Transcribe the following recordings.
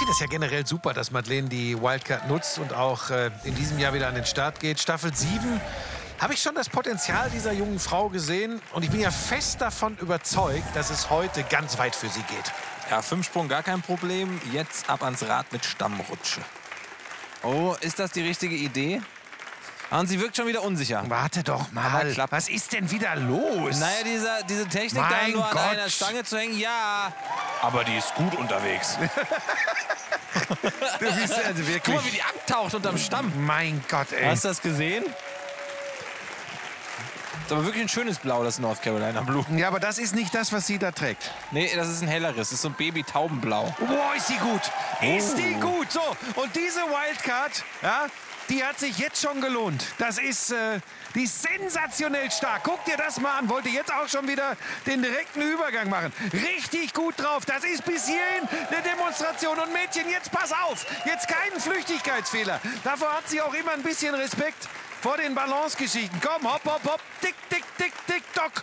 finde es ja generell super, dass Madeleine die Wildcard nutzt und auch in diesem Jahr wieder an den Start geht. Staffel 7 habe ich schon das Potenzial dieser jungen Frau gesehen. Und ich bin ja fest davon überzeugt, dass es heute ganz weit für sie geht. Ja, 5-Sprung gar kein Problem. Jetzt ab ans Rad mit Stammrutsche. Oh, ist das die richtige Idee? Und sie wirkt schon wieder unsicher. Warte doch mal. Was ist denn wieder los? Naja, diese Technik, da nur an einer Stange zu hängen, ja. Aber die ist gut unterwegs. Du bist also wirklich... Guck mal, wie die abtaucht unterm Stamm. Mein Gott, ey. Hast du das gesehen? Das ist aber wirklich ein schönes Blau, das North Carolina Blue. Ja, aber das ist nicht das, was sie da trägt. Nee, das ist ein helleres. Das ist so ein Baby-Taubenblau. Boah, ist die gut. Ist die gut. So, und diese Wildcard, ja, die hat sich jetzt schon gelohnt. Das ist, die ist sensationell stark. Guck dir das mal an. Wollte jetzt auch schon wieder den direkten Übergang machen. Richtig gut drauf. Das ist bis hierhin eine Demonstration. Und Mädchen, jetzt pass auf. Jetzt keinen Flüchtigkeitsfehler. Davor hat sie auch immer ein bisschen Respekt vor den Balance-Geschichten. Komm, hopp, hopp, hopp. Tick, tick, tick, tick, tock.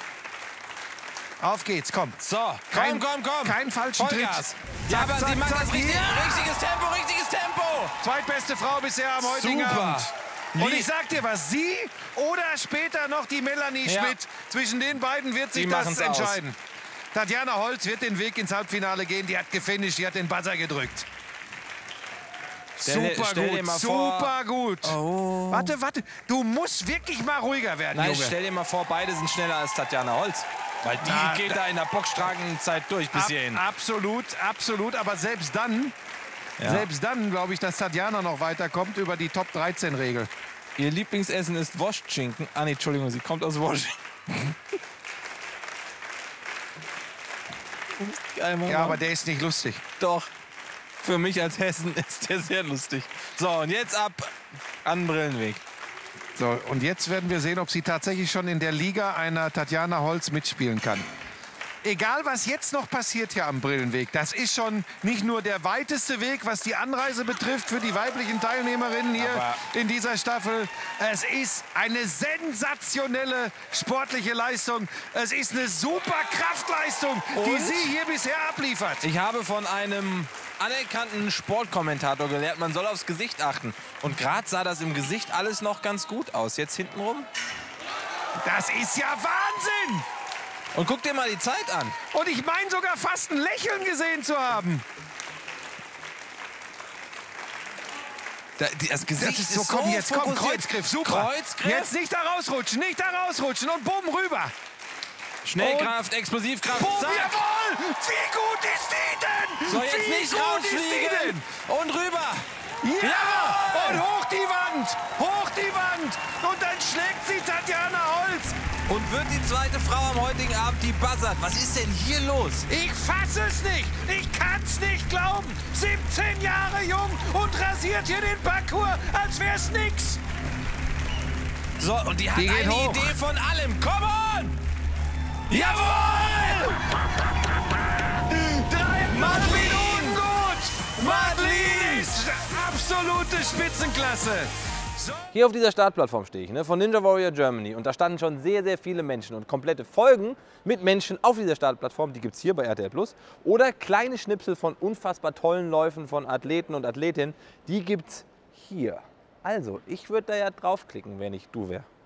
Auf geht's, komm. So, komm. Kein falschen Vollgas. Tritt. Ja, aber Zack, sie macht zack, das richtig. ja. Richtiges Tempo. Zweitbeste Frau bisher am heutigen Super. Abend. Und ich sag dir was, sie oder später noch die Melanie Schmidt, zwischen den beiden wird sich das entscheiden. Tatjana Holz wird den Weg ins Halbfinale gehen, die hat gefinisht, die hat den Buzzer gedrückt. Super gut. Oh. Warte, du musst wirklich mal ruhiger werden, Nein, Junge. stell dir mal vor, beide sind schneller als Tatjana Holz. Weil die geht da in der bockstragen Zeit durch bis hierhin. Absolut, aber selbst dann, glaube ich, dass Tatjana noch weiterkommt über die Top-13-Regel. Ihr Lieblingsessen ist Wurstschinken. Ah, nee, Entschuldigung, sie kommt aus Washington. Ja, aber der ist nicht lustig. Doch. Für mich als Hessen ist der sehr lustig. So, und jetzt ab an den Brillenweg. So, und jetzt werden wir sehen, ob sie tatsächlich schon in der Liga einer Tatjana Holz mitspielen kann. Egal, was jetzt noch passiert hier am Brillenweg, das ist schon nicht nur der weiteste Weg, was die Anreise betrifft für die weiblichen Teilnehmerinnen hier in dieser Staffel. Es ist eine sensationelle sportliche Leistung. Es ist eine super Kraftleistung, die sie hier bisher abliefert. Ich habe von einem anerkannten Sportkommentator gelernt, man soll aufs Gesicht achten. Und gerade sah das im Gesicht alles noch ganz gut aus. Jetzt hintenrum. Das ist ja Wahnsinn! Und guck dir mal die Zeit an. Und ich meine sogar fast ein Lächeln gesehen zu haben. Das Gesicht ist so komm, jetzt komm, fokussiert. Kreuzgriff, super. Kreuzgriff. Jetzt nicht da rausrutschen und bumm, rüber. Schnellkraft, Explosivkraft, bumm, zack. Jawohl, wie gut ist die denn? So, jetzt nicht rausfliegen. Und rüber. Ja, und hoch die Wand. Und dann schlägt sie Tatjana Holz. Und wird die zweite Frau am heutigen Abend, die buzzert. Was ist denn hier los? Ich fasse es nicht. Ich kann's nicht glauben. 17 Jahre jung und rasiert hier den Parcours, als wär's nix. So, und die hat Die eine hoch. Idee von allem. Come on! Jawohl! 3 Minuten gut. Madeleine ist absolute Spitzenklasse. Hier auf dieser Startplattform stehe ich, von Ninja Warrior Germany. Und da standen schon sehr, sehr viele Menschen. Und komplette Folgen mit Menschen auf dieser Startplattform, die gibt es hier bei RTL Plus. Oder kleine Schnipsel von unfassbar tollen Läufen von Athleten und Athletinnen, die gibt es hier. Also, ich würde da ja draufklicken, wenn ich du wäre.